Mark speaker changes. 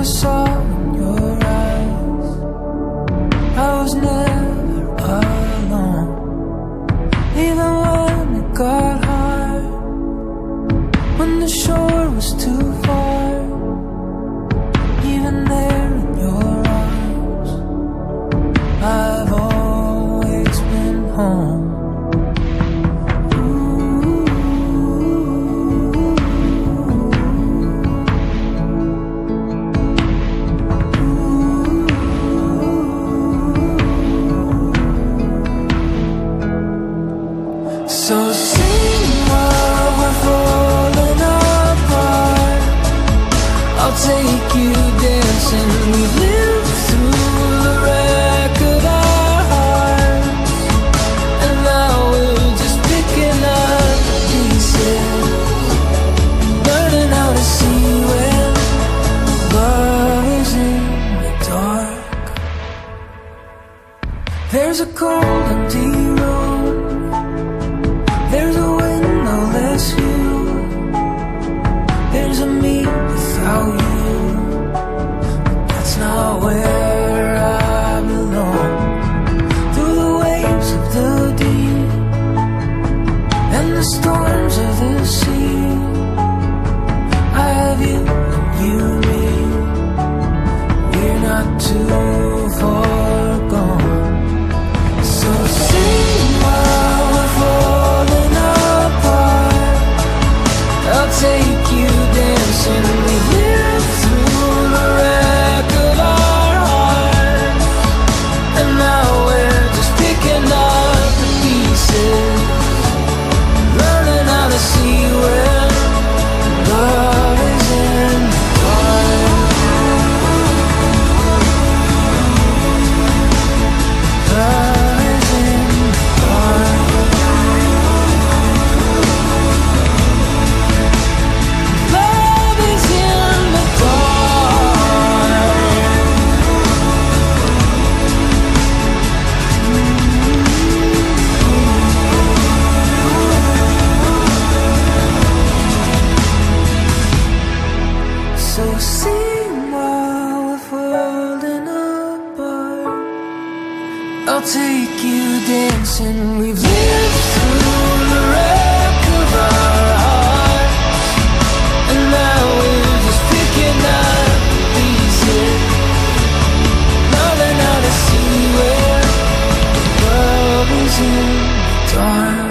Speaker 1: I saw in your eyes. I was never alone, even when it got hard, when the shore was too far. Even there in your arms, I've always been home. So sing while we're falling apart. I'll take you dancing. We've lived through the wreck of our hearts, and now we're just picking up pieces, learning how to see when love is in the dark. There's a cold empty room, there's a windowless view, there's a me without you, but that's not where I belong. Through the waves of the deep and the storms of the sea, I have you and you me. We're not too far gone. So sing while we're falling apart. I'll take you dancing. We live through the wreck of our hearts, and now we're just picking up the pieces, learning how to see when love is in the dark. Love is in the dark. Love is in the dark. So sing while we're falling apart. I'll take you dancing. We've lived through the wreck of our hearts, and now we're just picking up pieces, learning how to see where love is in the dark.